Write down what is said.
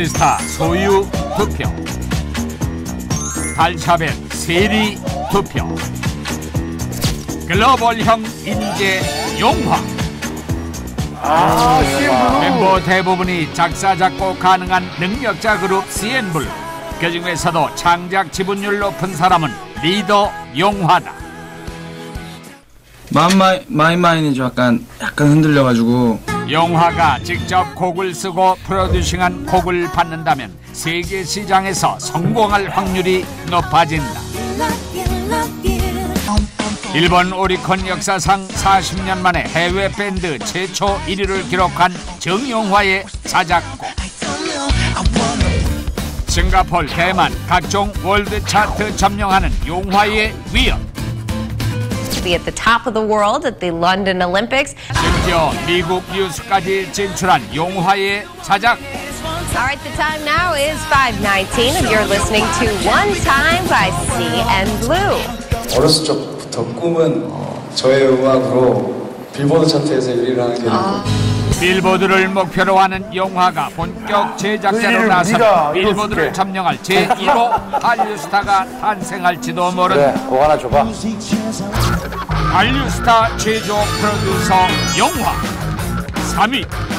시스타 소유 투표, 달샤벳 세리 투표, 글로벌형 인재 용화. 멤버 대부분이 작사 작곡 가능한 능력자 그룹 CN블루. 그 중에서도 창작 지분율 높은 사람은 리더 용화다. 마인이 좀 약간 흔들려가지고. 용화가 직접 곡을 쓰고 프로듀싱한 곡을 받는다면 세계 시장에서 성공할 확률이 높아진다. 일본 오리콘 역사상 40년 만에 해외 밴드 최초 1위를 기록한 정용화의 자작곡. 싱가포르, 대만 각종 월드 차트 점령하는 용화의 위엄. To be at the top of the world at the London Olympics. 심지어 미국 뉴스까지 진출한 용화의 자작곡. Alright, the time now is 5:19 and you're listening to One Time by CN블루. 어렸을 적부터 꿈은 저의 음악으로 빌보드 차트에서 1위를 하는 게 빌보드를 목표로 하는 용화가 본격 제작자로 나선 빌보드를 점령할 제1호 한류스타가 탄생할지도 모른다. 그래, 그거 하나 줘봐. 한류스타 최초 프로듀서 용화 3위